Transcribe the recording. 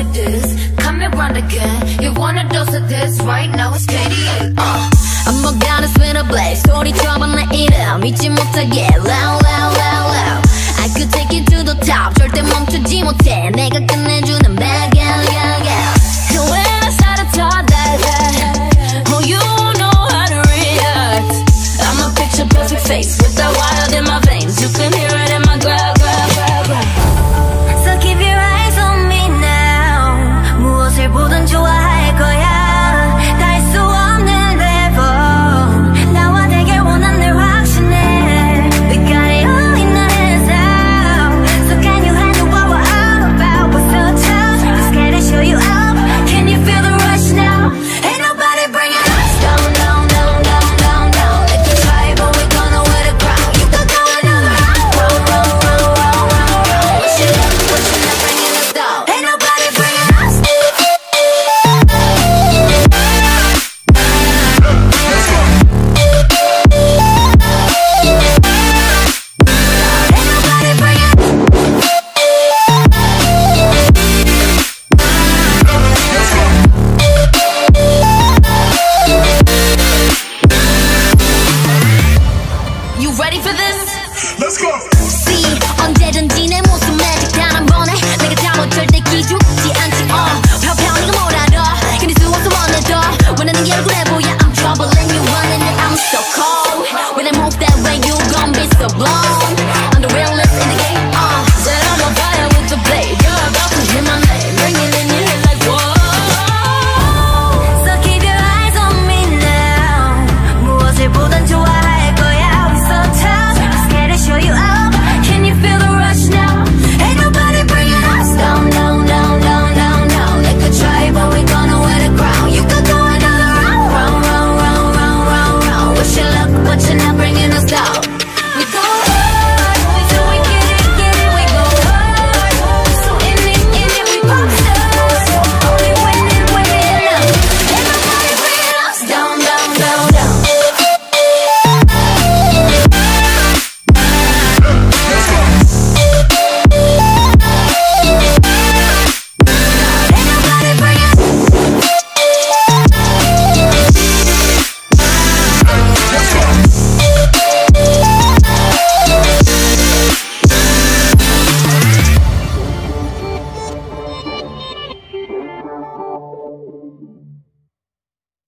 with this. Come around again. You want a dose of this? Right now it's KDA. I'm gonna spin a blaze. 소리쳐봐 내 이름 잊지 못하게. Loud, loud, loud, loud. I could take you to the top. 절대 멈추지 못해. 내가 끝내주는 bad girl, girl, girl. When I start to talk that way, oh you know how to react. I'm a picture perfect face.